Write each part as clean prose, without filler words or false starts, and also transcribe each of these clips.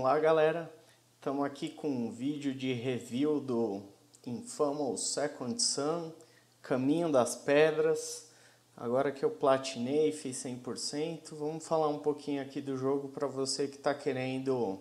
Olá galera, estamos aqui com um vídeo de review do Infamous Second Son, Caminho das Pedras. Agora que eu platinei, fiz 100%, vamos falar um pouquinho aqui do jogo para você que está querendo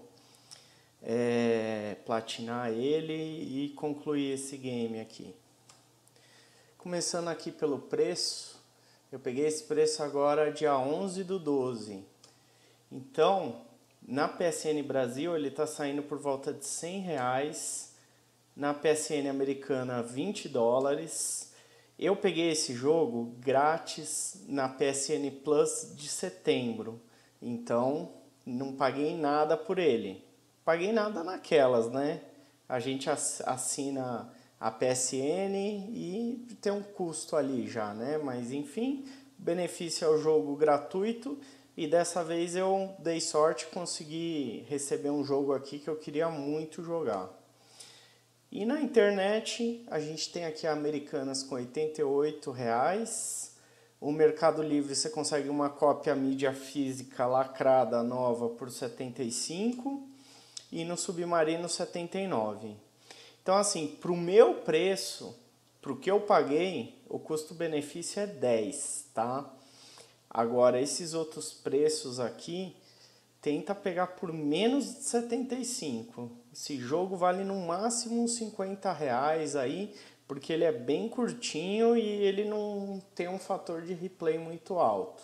platinar ele e concluir esse game aqui. Começando aqui pelo preço, eu peguei esse preço agora dia 11/12. Então, na PSN Brasil ele está saindo por volta de R$100, na PSN americana $20. Eu peguei esse jogo grátis na PSN Plus de setembro, então não paguei nada por ele. Paguei nada naquelas, né? A gente assina a PSN e tem um custo ali já, né? Mas enfim, o benefício é o jogo gratuito. E dessa vez eu dei sorte e consegui receber um jogo aqui que eu queria muito jogar. E na internet a gente tem aqui a Americanas com R$88. O Mercado Livre você consegue uma cópia mídia física lacrada nova por R$75. E no Submarino R$79. Então assim, para o meu preço, para o que eu paguei, o custo-benefício é 10, tá? Agora, esses outros preços aqui, tenta pegar por menos de 75. Esse jogo vale no máximo uns R$50 aí, porque ele é bem curtinho e ele não tem um fator de replay muito alto.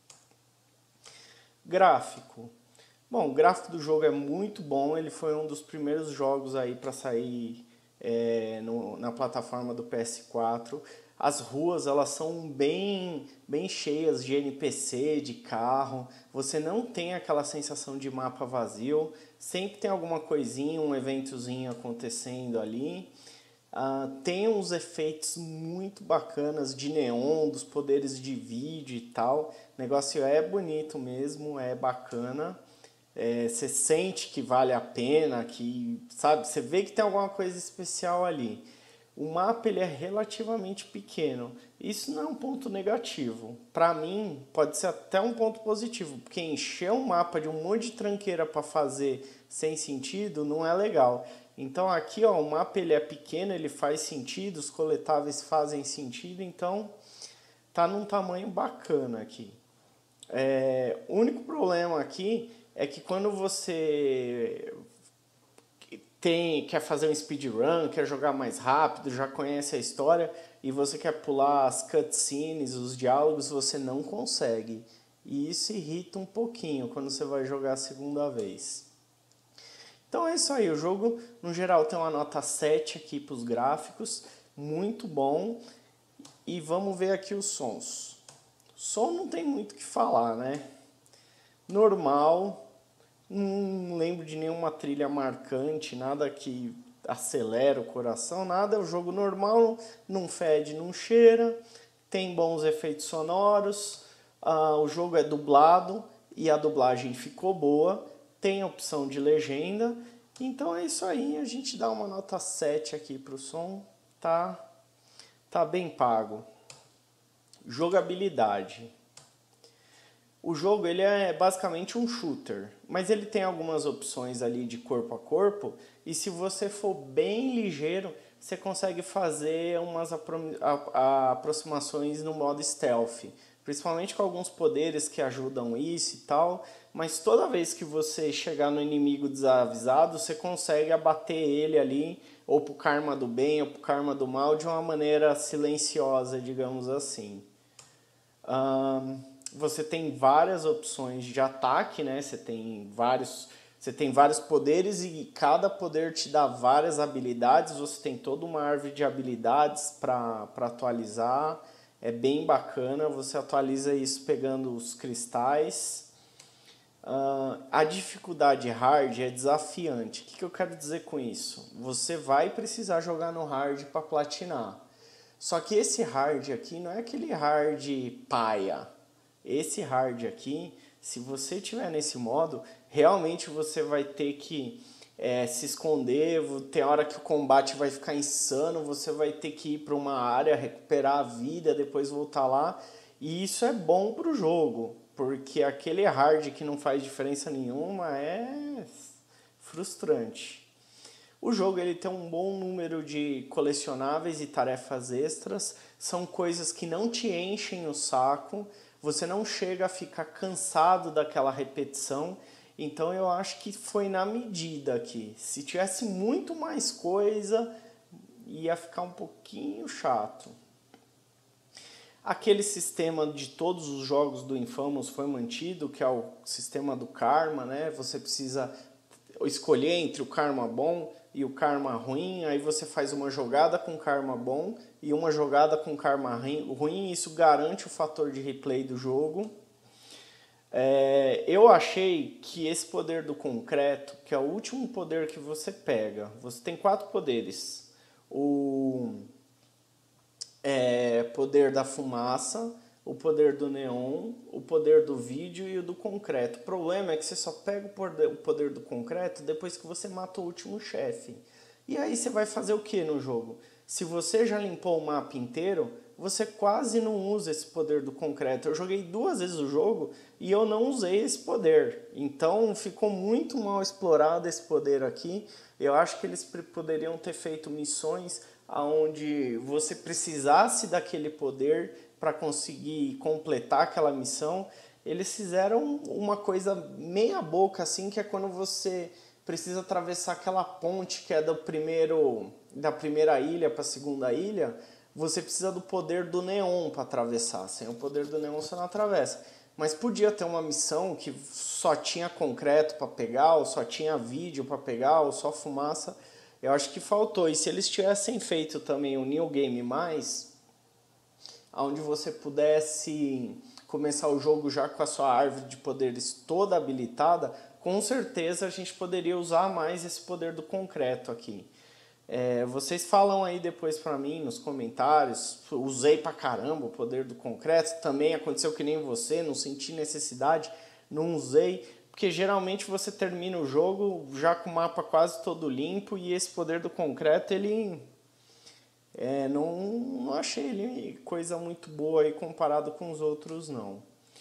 Gráfico. Bom, o gráfico do jogo é muito bom, ele foi um dos primeiros jogos aí para sair na plataforma do PS4. As ruas elas são bem cheias de NPC, de carro. Você não tem aquela sensação de mapa vazio. Sempre tem alguma coisinha, um eventozinho acontecendo ali. Tem uns efeitos muito bacanas de neon, dos poderes de vídeo e tal. O negócio é bonito mesmo, é bacana. Você sente que vale a pena, que sabe, você vê que tem alguma coisa especial ali. O mapa ele é relativamente pequeno. Isso não é um ponto negativo. Para mim, pode ser até um ponto positivo, porque encher um mapa de um monte de tranqueira para fazer sem sentido não é legal. Então aqui ó, o mapa ele é pequeno, ele faz sentido, os coletáveis fazem sentido, então tá num tamanho bacana aqui. O único problema aqui é que quando você quer fazer um speedrun, quer jogar mais rápido, já conhece a história e você quer pular as cutscenes, os diálogos, você não consegue. E isso irrita um pouquinho quando você vai jogar a segunda vez. Então é isso aí, o jogo no geral tem uma nota 7 aqui para os gráficos, muito bom. E vamos ver aqui os sons. O som não tem muito o que falar, né? Normal. Não lembro de nenhuma trilha marcante, nada que acelera o coração, nada. É o jogo normal, não fede, não cheira, tem bons efeitos sonoros. O jogo é dublado e a dublagem ficou boa, tem opção de legenda. Então é isso aí, a gente dá uma nota 7 aqui para o som, tá bem pago. Jogabilidade. O jogo ele é basicamente um shooter, mas ele tem algumas opções ali de corpo a corpo e se você for bem ligeiro, você consegue fazer umas aproximações no modo stealth, principalmente com alguns poderes que ajudam isso e tal, mas toda vez que você chegar no inimigo desavisado, você consegue abater ele ali, ou pro karma do bem ou pro karma do mal, de uma maneira silenciosa, digamos assim. Você tem várias opções de ataque, né? Você tem vários poderes e cada poder te dá várias habilidades. Você tem toda uma árvore de habilidades para atualizar. É bem bacana, você atualiza isso pegando os cristais. A dificuldade hard é desafiante. O que eu quero dizer com isso? Você vai precisar jogar no hard para platinar. Só que esse hard aqui não é aquele hard paia. Esse hard aqui, se você estiver nesse modo, realmente você vai ter que se esconder, tem hora que o combate vai ficar insano, você vai ter que ir para uma área, recuperar a vida, depois voltar lá. E isso é bom para o jogo, porque aquele hard que não faz diferença nenhuma é frustrante. O jogo ele tem um bom número de colecionáveis e tarefas extras, são coisas que não te enchem o saco, você não chega a ficar cansado daquela repetição, então eu acho que foi na medida aqui. Se tivesse muito mais coisa, ia ficar um pouquinho chato. Aquele sistema de todos os jogos do Infamous foi mantido, que é o sistema do karma, né? Você precisa escolher entre o karma bom e o karma ruim, aí você faz uma jogada com karma bom e uma jogada com karma ruim, isso garante o fator de replay do jogo. Eu achei que esse poder do concreto, que é o último poder que você pega, você tem 4 poderes. O poder da fumaça, o poder do neon, o poder do vídeo e o do concreto. O problema é que você só pega o poder do concreto depois que você mata o último chefe. E aí você vai fazer o que no jogo? Se você já limpou o mapa inteiro, você quase não usa esse poder do concreto. Eu joguei 2 vezes o jogo e eu não usei esse poder. Então ficou muito mal explorado esse poder aqui. Eu acho que eles poderiam ter feito missões onde você precisasse daquele poder para conseguir completar aquela missão. Eles fizeram uma coisa meia boca assim, que é quando você precisa atravessar aquela ponte que é da primeira ilha para a segunda ilha, você precisa do poder do neon para atravessar. Sem o poder do neon você não atravessa. Mas podia ter uma missão que só tinha concreto para pegar, ou só tinha vídeo para pegar, ou só fumaça. Eu acho que faltou. E se eles tivessem feito também o New Game Mais, onde você pudesse começar o jogo já com a sua árvore de poderes toda habilitada, com certeza a gente poderia usar mais esse poder do concreto aqui. Vocês falam aí depois pra mim nos comentários, usei pra caramba o poder do concreto, também aconteceu que nem você, não senti necessidade, não usei, porque geralmente você termina o jogo já com o mapa quase todo limpo e esse poder do concreto, ele não achei ele coisa muito boa aí comparado com os outros não.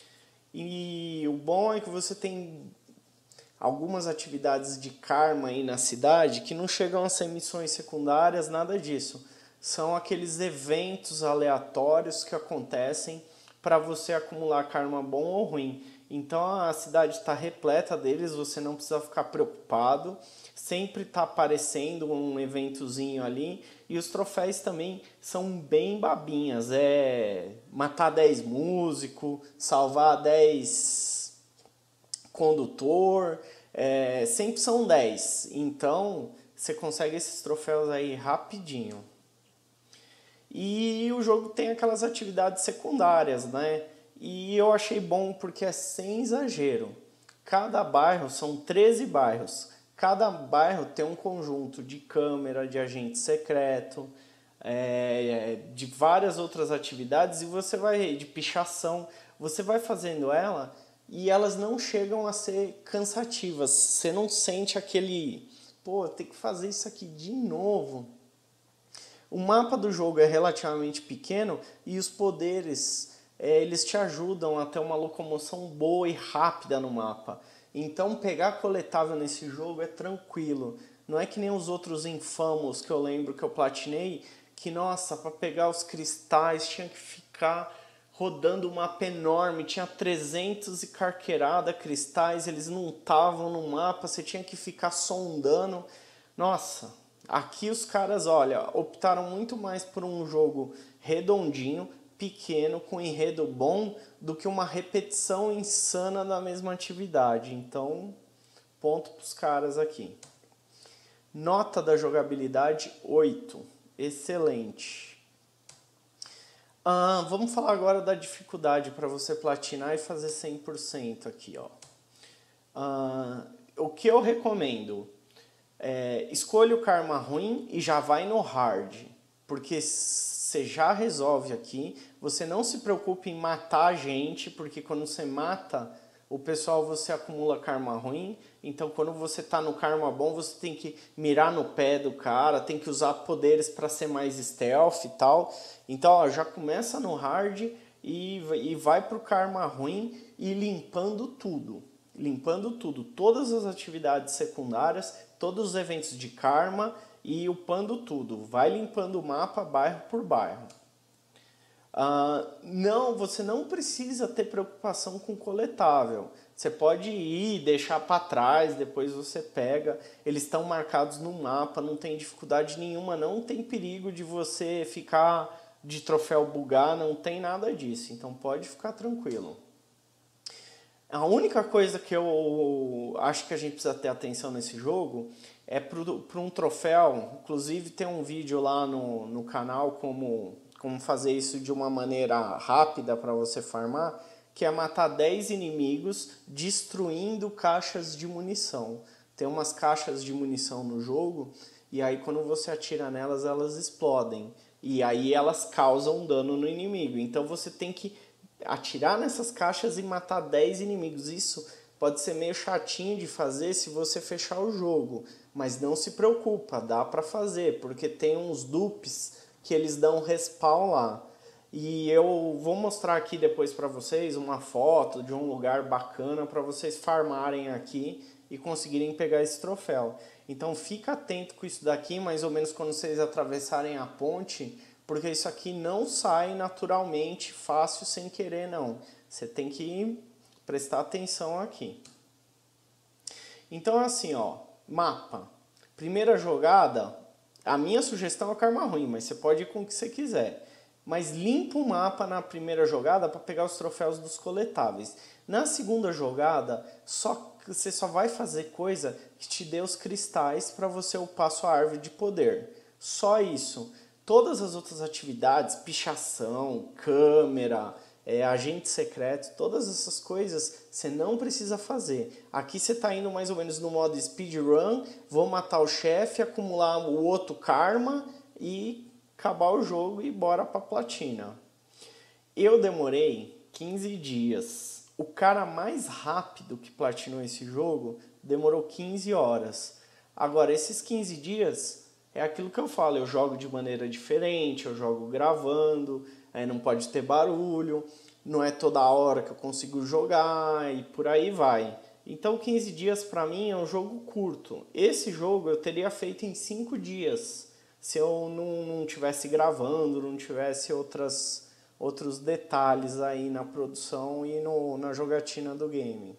E o bom é que você tem algumas atividades de karma aí na cidade que não chegam a ser missões secundárias, nada disso. São aqueles eventos aleatórios que acontecem para você acumular karma bom ou ruim. Então a cidade está repleta deles, você não precisa ficar preocupado. Sempre está aparecendo um eventozinho ali. E os troféus também são bem babinhas. Matar 10 músicos, salvar 10 condutor, sempre são 10. Então você consegue esses troféus aí rapidinho. E o jogo tem aquelas atividades secundárias, né? E eu achei bom porque é sem exagero. Cada bairro, são 13 bairros. Cada bairro tem um conjunto de câmera, de agente secreto, de várias outras atividades e você vai, de pichação, você vai fazendo ela e elas não chegam a ser cansativas. Você não sente aquele, tem que fazer isso aqui de novo. O mapa do jogo é relativamente pequeno e os poderes, eles te ajudam a ter uma locomoção boa e rápida no mapa. Então pegar coletável nesse jogo é tranquilo. Não é que nem os outros Infamous que eu lembro que eu platinei, que nossa, para pegar os cristais tinha que ficar rodando um mapa enorme, tinha 300 e carqueirada cristais, eles não estavam no mapa, você tinha que ficar sondando. Nossa, aqui os caras, olha, optaram muito mais por um jogo redondinho, pequeno, com enredo bom, do que uma repetição insana da mesma atividade. Então, ponto para os caras aqui. Nota da jogabilidade 8. Excelente. Vamos falar agora da dificuldade para você platinar e fazer 100% aqui. O que eu recomendo? Escolha o karma ruim e já vai no hard. Porque você já resolve aqui. Você não se preocupe em matar a gente, porque quando você mata o pessoal você acumula karma ruim. Então quando você está no karma bom, você tem que mirar no pé do cara, tem que usar poderes para ser mais stealth e tal. Então já começa no hard e vai pro karma ruim e limpando tudo. limpando tudo, todas as atividades secundárias, todos os eventos de karma e upando tudo. Vai limpando o mapa bairro por bairro. Não, você não precisa ter preocupação com coletável. Você pode ir, deixar para trás, depois você pega. Eles estão marcados no mapa, não tem dificuldade nenhuma, não tem perigo de você ficar de troféu bugar, não tem nada disso. Então pode ficar tranquilo. A única coisa que eu acho que a gente precisa ter atenção nesse jogo é para um troféu. Inclusive tem um vídeo lá no canal como fazer isso de uma maneira rápida para você farmar, que é matar 10 inimigos destruindo caixas de munição. Tem umas caixas de munição no jogo e aí quando você atira nelas, elas explodem. E aí elas causam dano no inimigo. Então você tem que atirar nessas caixas e matar 10 inimigos. Isso pode ser meio chatinho de fazer se você fechar o jogo. Mas não se preocupa, dá para fazer, porque tem uns dupes que eles dão respawn lá. E eu vou mostrar aqui depois para vocês uma foto de um lugar bacana para vocês farmarem aqui e conseguirem pegar esse troféu. Então fica atento com isso daqui, mais ou menos quando vocês atravessarem a ponte, porque isso aqui não sai naturalmente, fácil, sem querer não. Você tem que prestar atenção aqui. Então assim, ó, mapa. Primeira jogada, a minha sugestão é karma ruim, mas você pode ir com o que você quiser. Mas limpa o mapa na primeira jogada para pegar os troféus dos coletáveis. Na segunda jogada, você só vai fazer coisa que te dê os cristais para você upar sua árvore de poder. Só isso. Todas as outras atividades, pichação, câmera, agente secreto, todas essas coisas você não precisa fazer. Aqui você está indo mais ou menos no modo speedrun, vou matar o chefe, acumular o outro karma e acabar o jogo e bora para platina. Eu demorei 15 dias. O cara mais rápido que platinou esse jogo demorou 15 horas. Agora, esses 15 dias é aquilo que eu falo, eu jogo de maneira diferente, eu jogo gravando, aí não pode ter barulho, não é toda hora que eu consigo jogar e por aí vai. Então 15 dias para mim é um jogo curto. Esse jogo eu teria feito em 5 dias, se eu não tivesse gravando, não tivesse outros detalhes aí na produção e na jogatina do game.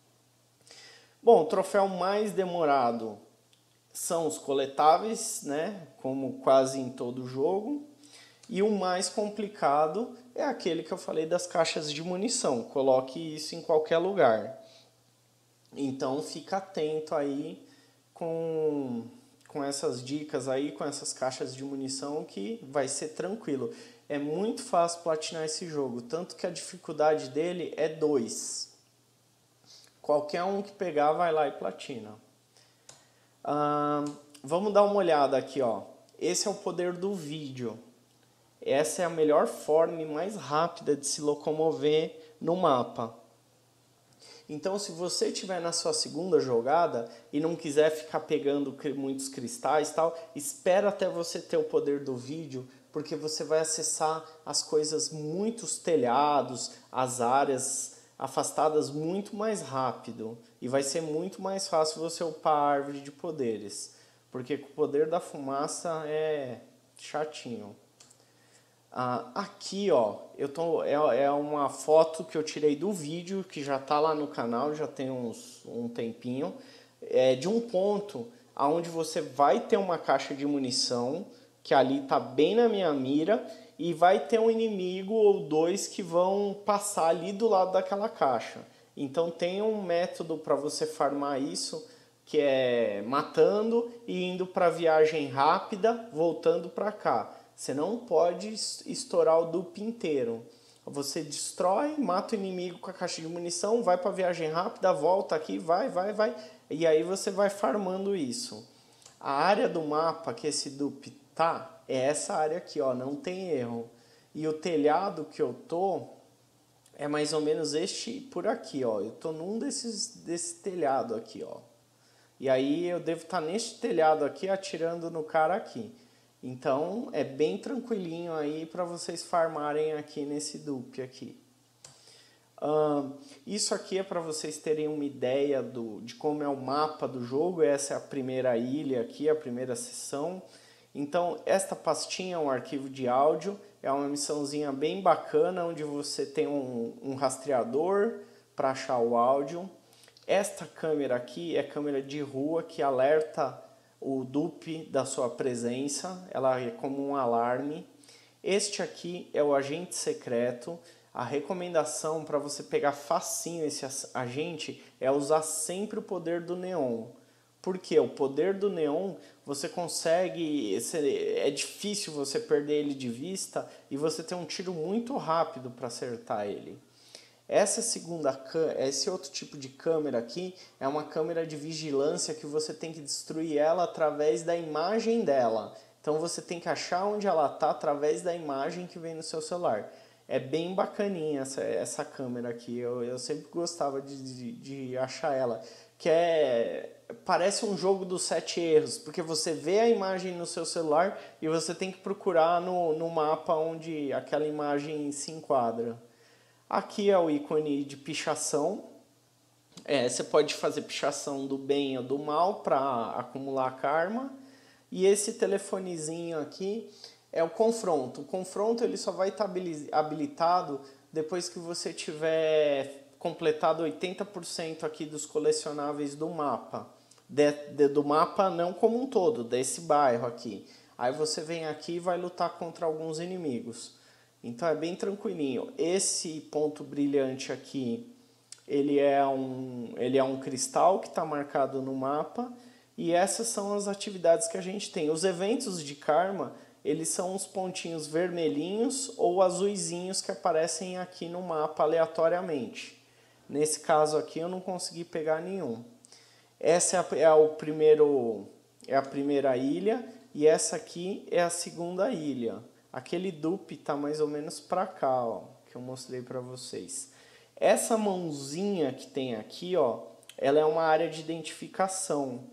Bom, o troféu mais demorado são os coletáveis, né? Como quase em todo jogo. E o mais complicado é aquele que eu falei das caixas de munição. Coloque isso em qualquer lugar. Então fica atento aí com essas dicas aí, com essas caixas de munição, que vai ser tranquilo. É muito fácil platinar esse jogo, tanto que a dificuldade dele é 2. Qualquer um que pegar vai lá e platina. Vamos dar uma olhada aqui, ó. Esse é o poder do vídeo. Essa é a melhor forma e mais rápida de se locomover no mapa. Então, se você estiver na sua segunda jogada e não quiser ficar pegando muitos cristais e tal, espera até você ter o poder do vídeo, porque você vai acessar as coisas, muitos telhados, as áreas afastadas muito mais rápido. E vai ser muito mais fácil você upar a árvore de poderes, porque com o poder da fumaça é chatinho. Aqui, ó, é uma foto que eu tirei do vídeo, que já está lá no canal, já tem um tempinho, de um ponto onde você vai ter uma caixa de munição, que ali está bem na minha mira, e vai ter um inimigo ou dois que vão passar ali do lado daquela caixa. Então tem um método para você farmar isso, que é matando e indo para viagem rápida, voltando para cá. Você não pode estourar o dupe inteiro. Você destrói, mata o inimigo com a caixa de munição, vai para viagem rápida, volta aqui, vai. E aí você vai farmando isso. A área do mapa que esse dupe tá, é essa área aqui, ó, não tem erro. E o telhado que eu tô é mais ou menos este por aqui, ó. Eu tô num desse telhado aqui, ó. E aí eu devo estar neste telhado aqui atirando no cara aqui. Então é bem tranquilinho aí para vocês farmarem aqui nesse dupe aqui. Isso aqui é para vocês terem uma ideia de como é o mapa do jogo. Essa é a primeira ilha aqui, a primeira sessão. Então, esta pastinha é um arquivo de áudio, é uma missãozinha bem bacana, onde você tem um rastreador para achar o áudio. Esta câmera aqui é câmera de rua que alerta o dupe da sua presença, ela é como um alarme. Este aqui é o agente secreto. A recomendação para você pegar facinho esse agente é usar sempre o poder do neon. Porque o poder do neon você consegue, é difícil você perder ele de vista e você tem um tiro muito rápido para acertar ele. Esse outro tipo de câmera aqui é uma câmera de vigilância que você tem que destruir ela através da imagem dela. Então você tem que achar onde ela está através da imagem que vem no seu celular. É bem bacaninha essa câmera aqui, eu sempre gostava de achar ela. Parece um jogo dos 7 erros, porque você vê a imagem no seu celular e você tem que procurar no mapa onde aquela imagem se enquadra. Aqui é o ícone de pichação. Você pode fazer pichação do bem ou do mal para acumular karma. E esse telefonezinho aqui é o confronto. O confronto ele só vai estar habilitado depois que você tiver completado 80% aqui dos colecionáveis do mapa. Do mapa não como um todo, desse bairro aqui. Aí você vem aqui e vai lutar contra alguns inimigos. Então é bem tranquilinho. Esse ponto brilhante aqui, ele é um cristal que está marcado no mapa. E essas são as atividades que a gente tem. Os eventos de karma, eles são os pontinhos vermelhinhos ou azuizinhos que aparecem aqui no mapa aleatoriamente. Nesse caso aqui eu não consegui pegar nenhum. Essa é a primeira ilha e essa aqui é a segunda ilha. Aquele dupe está mais ou menos para cá, ó, que eu mostrei para vocês. Essa mãozinha que tem aqui, ó, ela é uma área de identificação.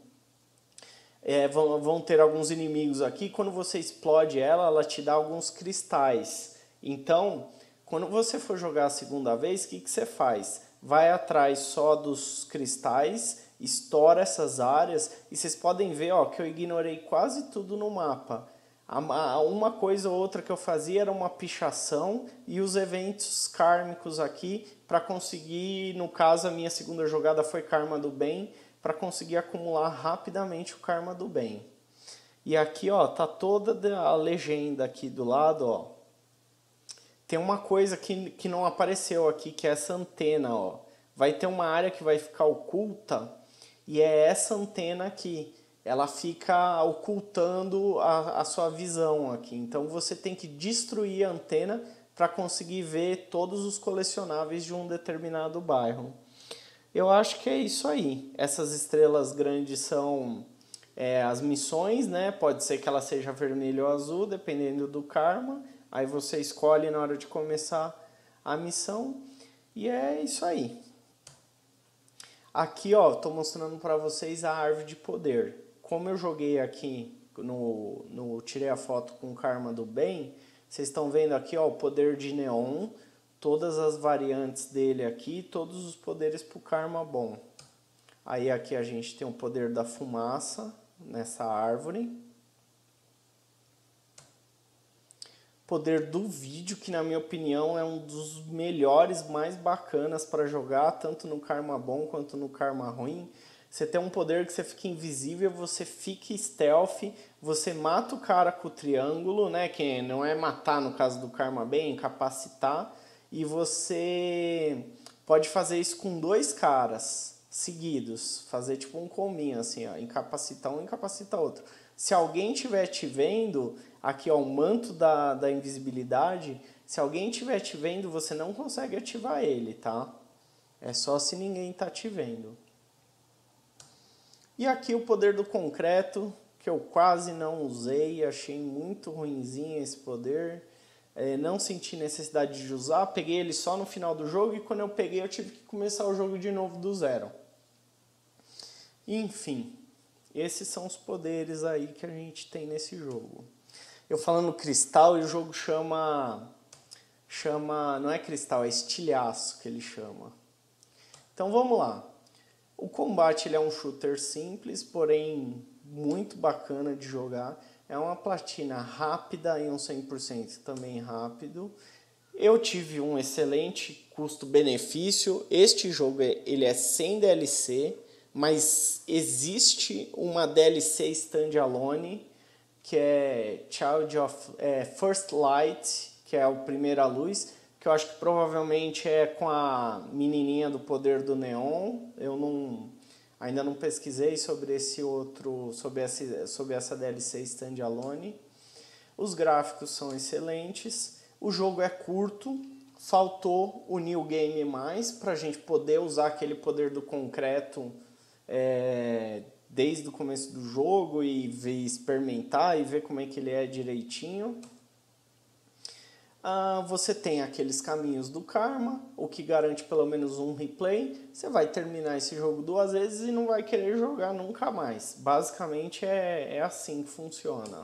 Vão ter alguns inimigos aqui. Quando você explode ela te dá alguns cristais. Então, quando você for jogar a segunda vez, o que você faz? Vai atrás só dos cristais, estoura essas áreas e vocês podem ver, ó, que eu ignorei quase tudo no mapa. Uma coisa ou outra que eu fazia era uma pichação e os eventos kármicos aqui para conseguir, no caso a minha segunda jogada foi karma do bem, para conseguir acumular rapidamente o karma do bem. E aqui, ó, tá toda a legenda aqui do lado, ó. Tem uma coisa que não apareceu aqui, que é essa antena, ó. Vai ter uma área que vai ficar oculta e é essa antena aqui. Ela fica ocultando a sua visão aqui. Então você tem que destruir a antena para conseguir ver todos os colecionáveis de um determinado bairro. Eu acho que é isso aí. Essas estrelas grandes são as missões, né? Pode ser que ela seja vermelha ou azul, dependendo do karma. Aí você escolhe na hora de começar a missão. E é isso aí. Aqui, ó, estou mostrando para vocês a árvore de poder. Como eu joguei aqui, tirei a foto com o karma do bem, vocês estão vendo aqui, ó, o poder de neon, todas as variantes dele aqui, todos os poderes para o karma bom. Aí aqui a gente tem o poder da fumaça nessa árvore. Poder do vídeo, que na minha opinião é um dos melhores, mais bacanas para jogar, tanto no karma bom quanto no karma ruim. Você tem um poder que você fica invisível, você fica stealth, você mata o cara com o triângulo, né? Que não é matar no caso do karma bem, é incapacitar. E você pode fazer isso com 2 caras seguidos, fazer tipo um combinho assim, ó, incapacitar um, incapacitar outro. Se alguém estiver te vendo, aqui ó, o manto da invisibilidade, se alguém estiver te vendo, você não consegue ativar ele, tá? É só se ninguém tá te vendo. E aqui o poder do concreto, que eu quase não usei, achei muito ruinzinho esse poder. Não senti necessidade de usar, peguei ele só no final do jogo e quando eu peguei eu tive que começar o jogo de novo do zero. Enfim, esses são os poderes aí que a gente tem nesse jogo. Eu falando cristal e o jogo chama chama, não é cristal, é estilhaço que ele chama. Então vamos lá. O combate ele é um shooter simples, porém muito bacana de jogar. É uma platina rápida e um 100% também rápido. Eu tive um excelente custo-benefício. Este jogo ele é sem DLC, mas existe uma DLC standalone, que é First Light, que é o Primeira Luz, que eu acho que provavelmente é com a menininha do Poder do Neon. Eu ainda não pesquisei sobre esse outro, sobre essa DLC standalone. Os gráficos são excelentes. O jogo é curto, faltou o New Game Mais para a gente poder usar aquele poder do concreto desde o começo do jogo e experimentar e ver como é que ele é direitinho. Você tem aqueles caminhos do karma, o que garante pelo menos um replay. Você vai terminar esse jogo 2 vezes e não vai querer jogar nunca mais. Basicamente é assim que funciona.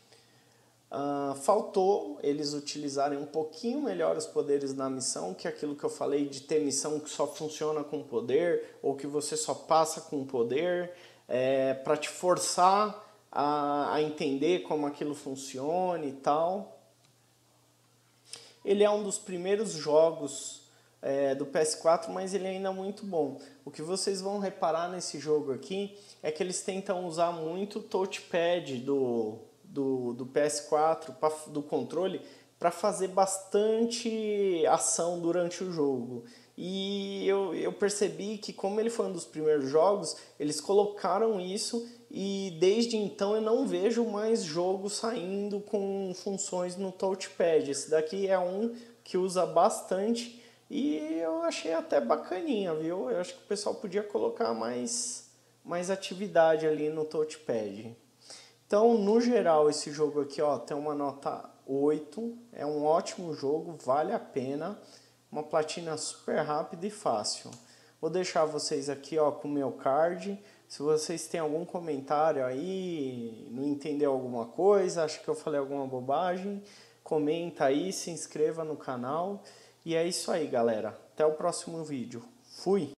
Faltou eles utilizarem um pouquinho melhor os poderes na missão, que é aquilo que eu falei de ter missão que só funciona com poder, ou que você só passa com poder, para te forçar a entender como aquilo funciona e tal. Ele é um dos primeiros jogos do PS4, mas ele ainda é muito bom. O que vocês vão reparar nesse jogo aqui é que eles tentam usar muito o touchpad do PS4, do controle, para fazer bastante ação durante o jogo. E eu percebi que, como ele foi um dos primeiros jogos, eles colocaram isso e desde então eu não vejo mais jogo saindo com funções no touchpad. Esse daqui é um que usa bastante e eu achei até bacaninha, viu? Eu acho que o pessoal podia colocar mais atividade ali no touchpad. Então, no geral, esse jogo aqui tem uma nota 8, é um ótimo jogo, vale a pena, uma platina super rápida e fácil. Vou deixar vocês aqui com o meu card. Se vocês têm algum comentário aí, não entendeu alguma coisa, acha que eu falei alguma bobagem, comenta aí, se inscreva no canal. E é isso aí, galera. Até o próximo vídeo. Fui!